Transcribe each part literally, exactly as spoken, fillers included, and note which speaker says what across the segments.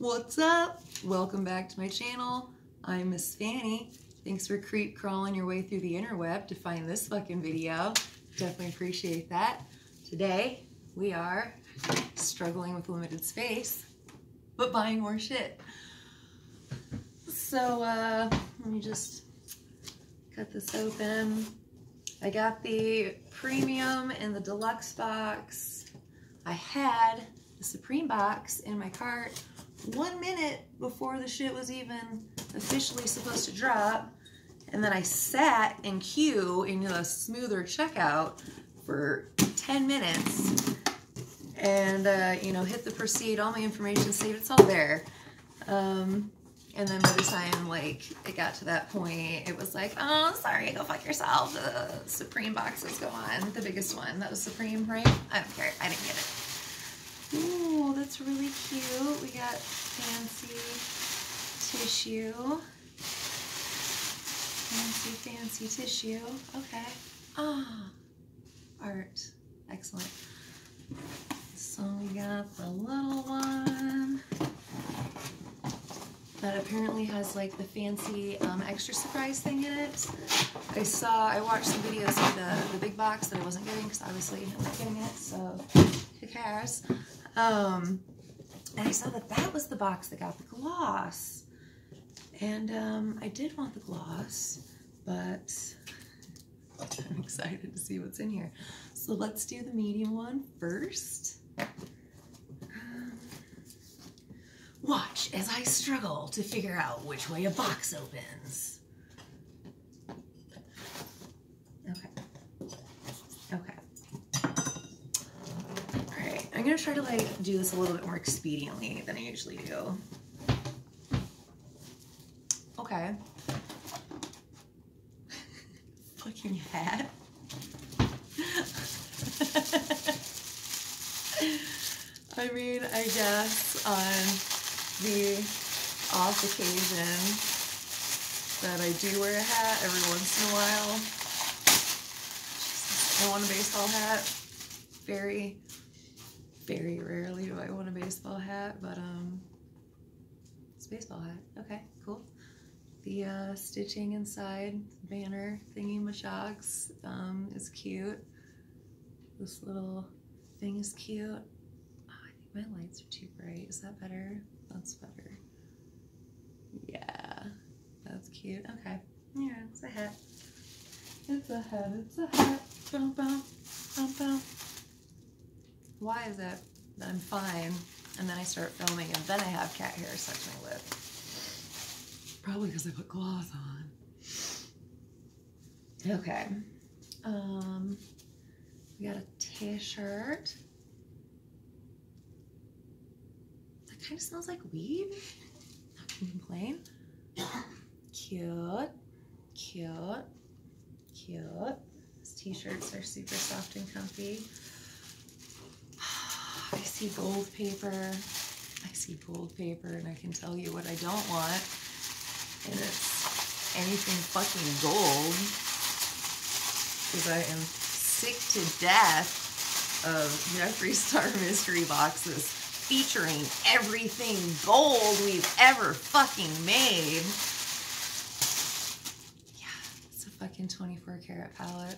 Speaker 1: What's up? Welcome back to my channel. I'm Miss Fanny. Thanks for creep crawling your way through the interweb to find this fucking video. Definitely appreciate that. Today, we are struggling with limited space, but buying more shit. So, uh, let me just cut this open. I got the premium and the deluxe box. I had the Supreme box in my cart one minute before the shit was even officially supposed to drop, and then I sat in queue in a smoother checkout for ten minutes and uh, you know, hit the proceed, all my information saved, it's all there. Um, and then by the time like it got to that point, it was like, oh, sorry, go fuck yourself. The Supreme box is gone, the biggest one. That was Supreme, right? I don't care, I didn't get it. Ooh, that's really cute. We got fancy tissue. Fancy, fancy tissue. Okay. Ah, art. Excellent. So we got the little one that apparently has like the fancy um, extra surprise thing in it. I saw, I watched some videos of the, the big box that I wasn't getting because obviously I'm not getting it, so who cares? Um, and I saw that that was the box that got the gloss. And um, I did want the gloss, but I'm excited to see what's in here. So let's do the medium one first. Um, watch as I struggle to figure out which way a box opens. Okay. Okay. I'm gonna try to like do this a little bit more expediently than I usually do. Okay. Fucking hat. I mean, I guess on the off occasion that I do wear a hat every once in a while. Jesus, I want a baseball hat. Very Very rarely do I want a baseball hat, but um, it's a baseball hat. Okay, cool. The uh, stitching inside banner thingy mashogs um, is cute. This little thing is cute. Oh, I think my lights are too bright. Is that better? That's better. Yeah, that's cute. Okay, yeah, it's a hat. It's a hat. It's a hat. Boom, boom, boom, boom. Why is it that I'm fine and then I start filming and then I have cat hair stuck to my lip? Probably because I put cloth on. Okay. Um, we got a t-shirt. That kind of smells like weed. Not gonna complain. Cute. Cute. Cute. These t-shirts are super soft and comfy. I see gold paper. I see gold paper, and I can tell you what I don't want. And it's anything fucking gold. Because I am sick to death of Jeffree Star mystery boxes featuring everything gold we've ever fucking made. Yeah, it's a fucking twenty-four karat palette.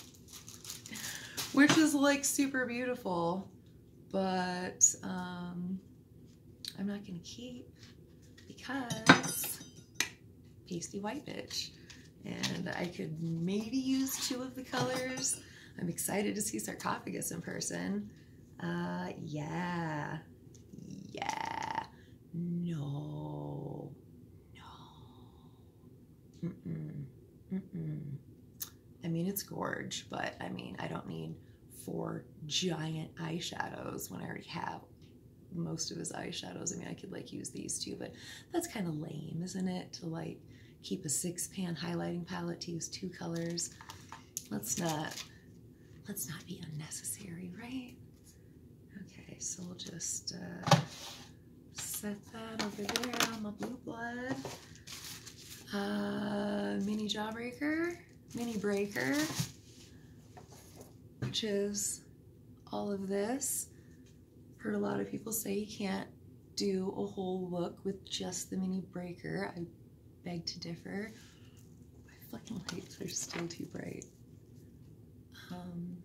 Speaker 1: Which is like super beautiful. But um, I'm not gonna keep because pasty white bitch, and I could maybe use two of the colors. I'm excited to see Sarcophagus in person. Uh, yeah, yeah, no, no, mm-mm, mm-mm. I mean, it's gorge, but I mean, I don't need four giant eyeshadows when I already have most of his eyeshadows. I mean, I could like use these two, but that's kind of lame, isn't it? To like keep a six pan highlighting palette to use two colors. Let's not, let's not be unnecessary, right? Okay, so we'll just uh, set that over there on my blue blood. Uh, mini jawbreaker, mini breaker, which is all of this. Heard a lot of people say you can't do a whole look with just the mini breaker. I beg to differ. My fucking lights are still too bright. Um,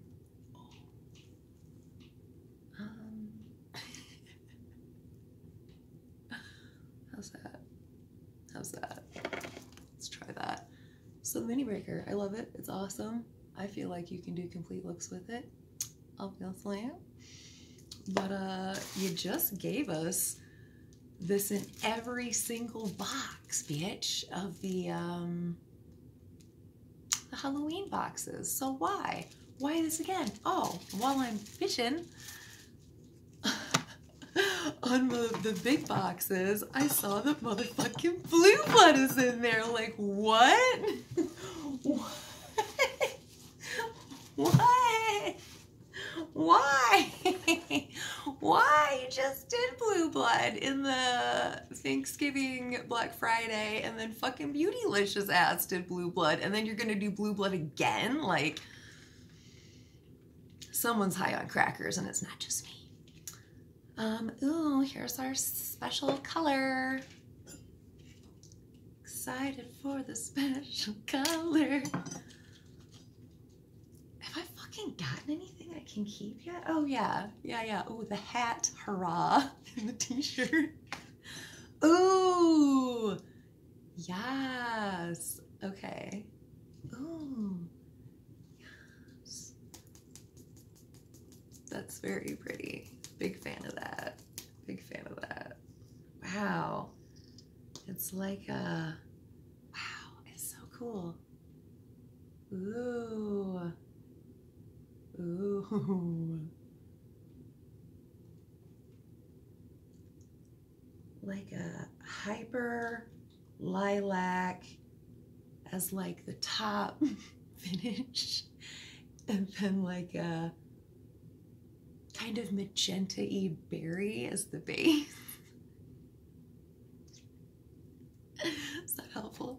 Speaker 1: um, how's that? How's that? Let's try that. So the mini breaker, I love it. It's awesome. I feel like you can do complete looks with it, obviously. But uh, you just gave us this in every single box, bitch, of the um, the Halloween boxes. So why? Why this again? Oh, while I'm fishing on the, the big boxes, I saw that motherfucking Blue Blood is in there. Like, what? What? What? Why? Why? You just did Blue Blood in the Thanksgiving Black Friday, and then fucking Beautylicious ass did Blue Blood, and then you're gonna do Blue Blood again? Like, someone's high on crackers, and it's not just me. Um, ooh, here's our special color. Excited for the special color. Have I fucking gotten anything I can keep yet? Oh yeah, yeah, yeah. Ooh, the hat, hurrah, and the t-shirt. Ooh, yes. Okay. Ooh, yes. That's very pretty. Big fan of that. Big fan of that. Wow. It's like a, wow, it's so cool. Ooh. Ooh. Like a hyper lilac as like the top finish, and then like a kind of magenta-y berry as the base. Is that helpful?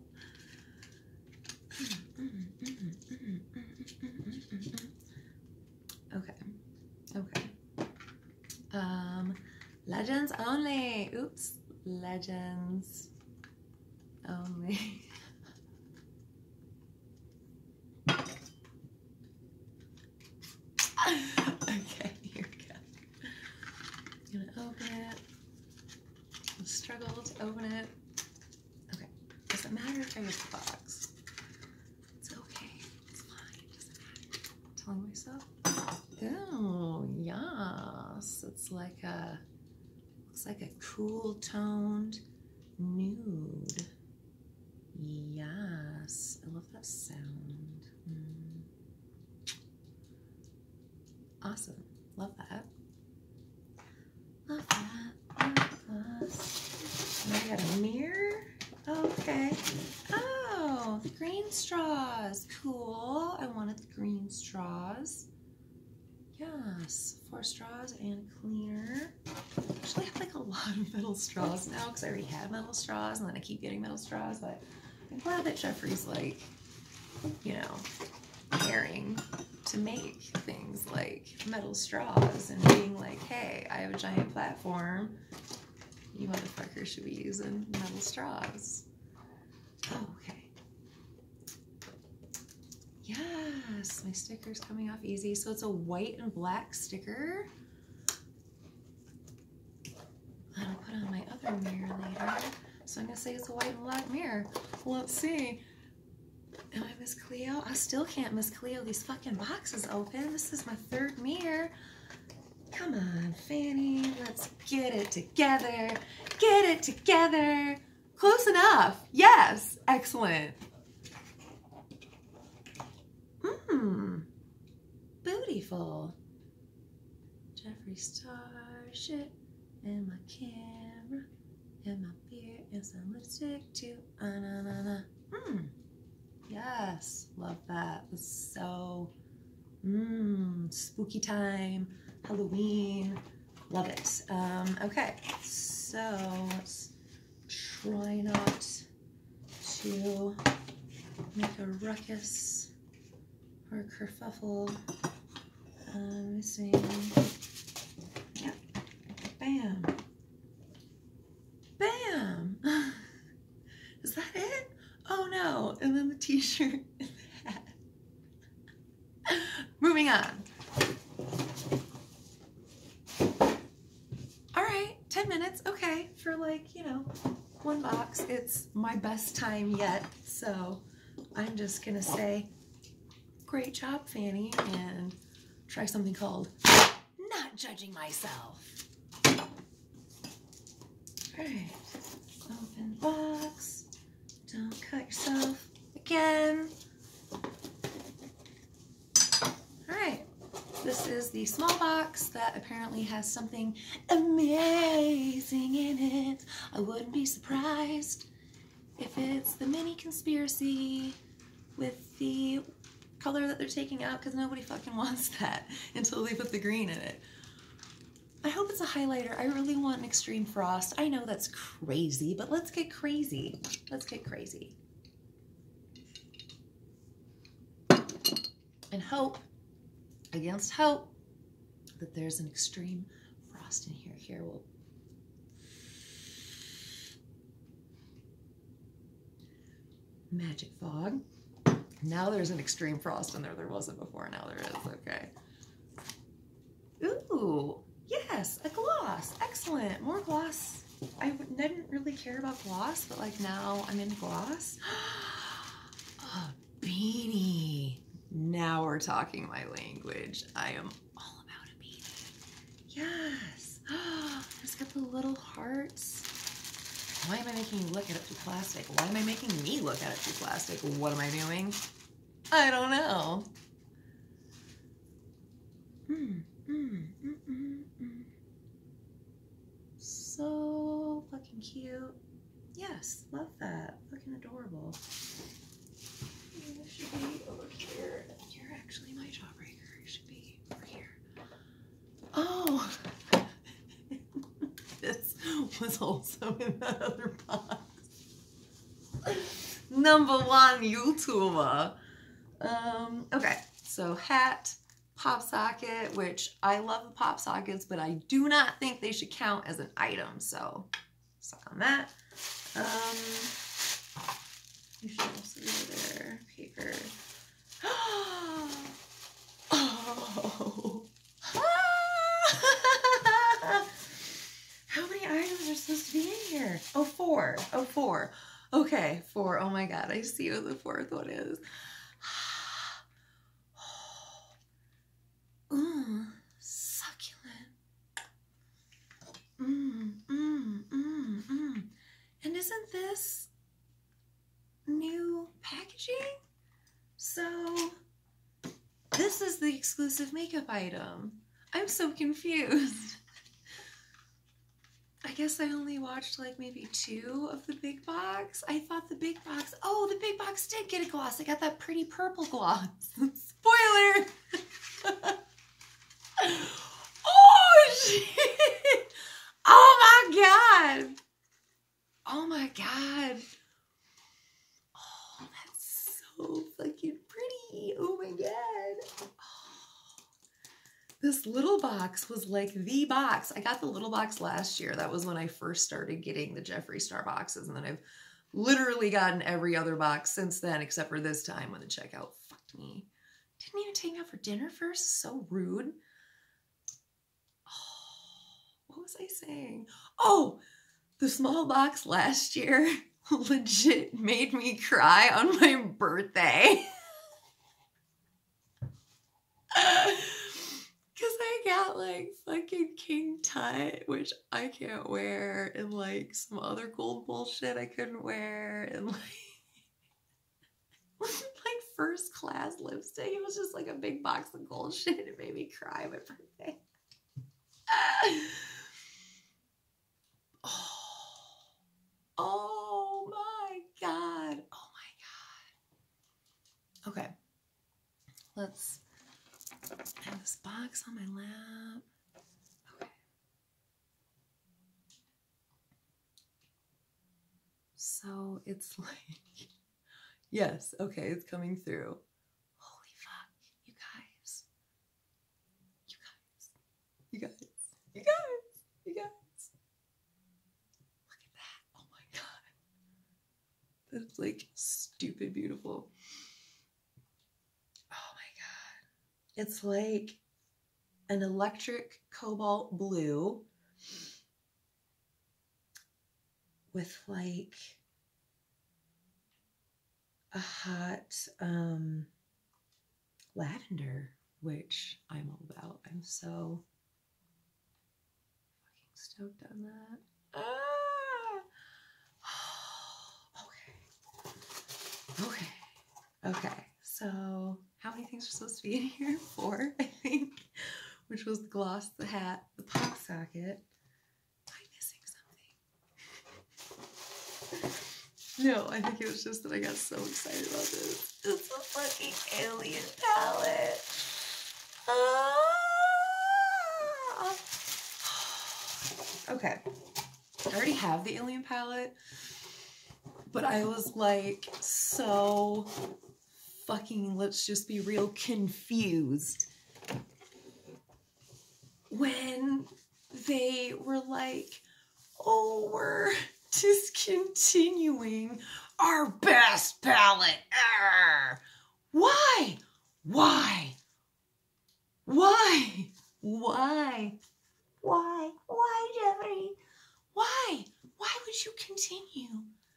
Speaker 1: Okay, okay. Um, legends only. Oops, legends only. Okay, here we go. I'm gonna open it. I'll struggle to open it. Okay, doesn't matter if I rip the box. It's okay. It's fine. It doesn't matter. I'm telling myself. Oh, yes. It's like a, looks like a cool toned nude. Yes. I love that sound. Mm. Awesome. Love that. Love that. Love that. And we got a mirror. Okay. Oh, the green straws. Cool. I wanted the green straws. Yes, four straws and a cleaner. Actually, I have like a lot of metal straws now because I already had metal straws, and then I keep getting metal straws. But I'm glad that Jeffrey's like, you know, caring to make things like metal straws and being like, hey, I have a giant platform. You motherfuckers should be using metal straws. Oh, okay. Yes, my sticker's coming off easy. So it's a white and black sticker that I'll put on my other mirror later. So I'm gonna say it's a white and black mirror. Let's see. Am I Miss Cleo? I still can't Miss Cleo these fucking boxes open. This is my third mirror. Come on, Fanny. Let's get it together. Get it together. Close enough. Yes. Excellent. Mmm. Bootyful. Jeffree Star shit. And my camera. And my beer. And some lipstick too. Ah, na, na, na. Mmm. Yes. Love that. It's so mmm. Spooky time. Halloween. Love it. Um, okay. So let's try not to make a ruckus or a kerfuffle. Um, missing. Yeah. Bam. t-shirt and the hat. Moving on. All right, ten minutes, okay, for like, you know, one box. It's my best time yet, so I'm just gonna say, great job, Fanny, and try something called not judging myself. All right, open box, don't cut yourself again. All right, this is the small box that apparently has something amazing in it. I wouldn't be surprised if it's the mini conspiracy with the color that they're taking out, because nobody fucking wants that until they put the green in it. I hope it's a highlighter. I really want an extreme frost. I know that's crazy, but let's get crazy. Let's get crazy. And hope, against hope, that there's an extreme frost in here. Here, we'll... Magic fog. Now there's an extreme frost in there. There wasn't before. Now there is. Okay. Ooh, yes, a gloss. Excellent. More gloss. I didn't really care about gloss, but like now I'm into gloss. A beanie. Now we're talking my language. I am all about a beanie. Yes. It's got the little hearts. Why am I making you look at it through plastic? Why am I making me look at it through plastic? What am I doing? I don't know. Mm, mm, mm, mm, mm. So fucking cute. Yes, love that. Fucking adorable. You should be over here. You're actually my jawbreaker. You should be over here. Oh! This was also in that other box. Number one YouTuber. Um, okay, so hat, pop socket, which I love the pop sockets, but I do not think they should count as an item, so suck on that. Um, you should also go there. Paper. Oh! How many items are supposed to be in here? Oh, four. Oh, four. Okay, four. Oh my god, I see what the fourth one is. Mmm, succulent. Mmm, mmm, mmm, mmm. And isn't this new packaging? So, this is the exclusive makeup item. I'm so confused. I guess I only watched like maybe two of the big box. I thought the big box, oh, the big box did get a gloss. I got that pretty purple gloss. Spoiler! Oh, shit! Oh my god! Oh my god. Oh, that's so fucking pretty. Oh my god. Oh. This little box was like the box. I got the little box last year. That was when I first started getting the Jeffree Star boxes. And then I've literally gotten every other box since then, except for this time when the checkout fucked me. Didn't even take me out for dinner first. So rude. Oh, what was I saying? Oh, the small box last year legit made me cry on my birthday. Because I got like fucking King Tut, which I can't wear, and like some other gold bullshit I couldn't wear, and like, like first class lipstick. It was just like a big box of gold shit. It made me cry on my birthday. Oh. Oh my god. Oh my god. Okay. Let's have this box on my lap. Okay. So it's like, yes, okay, it's coming through. Holy fuck, you guys. You guys. You guys. You guys. You guys. Look at that. Oh my god. That's like stupid beautiful. Oh my God. It's like an electric cobalt blue with like a hot um, lavender, which I'm all about. I'm so fucking stoked on that. Ah! Okay. Okay. Okay. So how many things are supposed to be in here? Four, I think. Which was the gloss, the hat, the pop socket. Am I missing something? No, I think it was just that I got so excited about this. It's a fucking alien palette. Ah! Okay. I already have the alien palette, but I was like so fucking, let's just be real, confused when they were like, oh, we're discontinuing our best palette ever. Why? Why? Why? Why? Why? Why, Jeffrey? Why? Why would you continue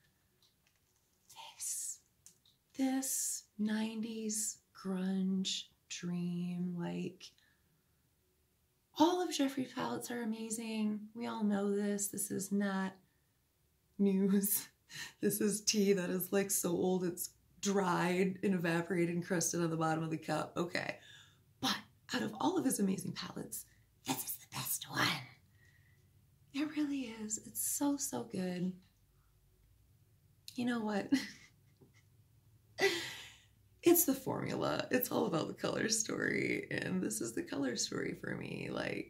Speaker 1: this? This nineties grunge dream, like, all of Jeffrey palettes are amazing. We all know this. This is not news. This is tea that is like so old it's dried and evaporated and crusted on the bottom of the cup. Okay. But out of all of his amazing palettes, this is the best one. It really is. It's so, so good. You know what? It's the formula. It's all about the color story, and this is the color story for me. Like,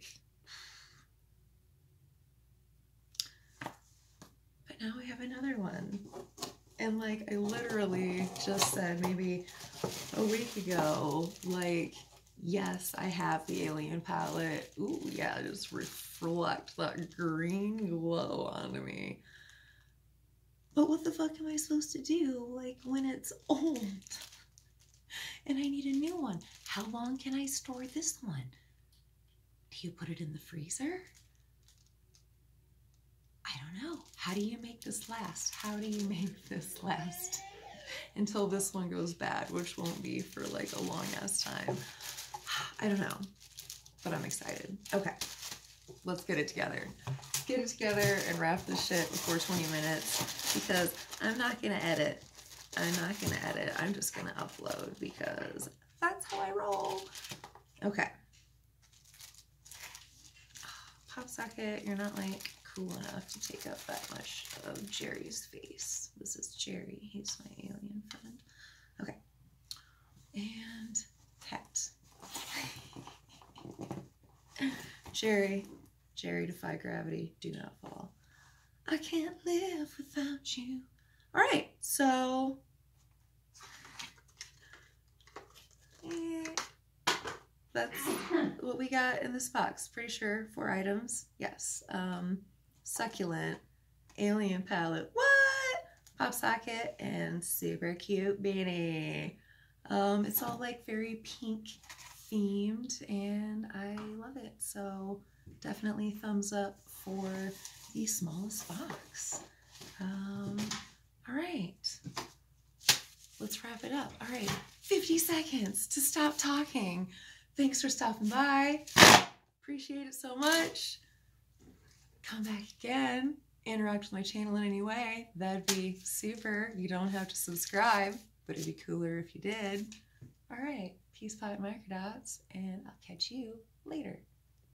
Speaker 1: but now we have another one. And like, I literally just said maybe a week ago, like, yes, I have the alien palette. Ooh, yeah, just reflect that green glow onto me. But what the fuck am I supposed to do, like, when it's old? And I need a new one. How long can I store this one? Do you put it in the freezer? I don't know. How do you make this last? How do you make this last? Until this one goes bad, which won't be for like a long ass time. I don't know, but I'm excited. Okay, let's get it together. Let's get it together and wrap this shit before twenty minutes, because I'm not gonna edit. I'm not gonna edit. I'm just gonna upload because that's how I roll. Okay. Pop socket, you're not like cool enough to take up that much of Jerry's face. This is Jerry. He's my alien friend. Okay. And hat. Jerry. Jerry, defy gravity. Do not fall. I can't live without you. All right. So that's what we got in this box. Pretty sure four items. Yes. Um, succulent, alien palette. What? Pop socket and super cute beanie. Um, it's all like very pink themed, and I love it. So definitely thumbs up for the smallest box. Um, all right. Let's wrap it up. All right, fifty seconds to stop talking. Thanks for stopping by. Appreciate it so much. Come back again. Interact with my channel in any way. That'd be super. You don't have to subscribe, but it'd be cooler if you did. All right, peace, pot, microdots, and I'll catch you later.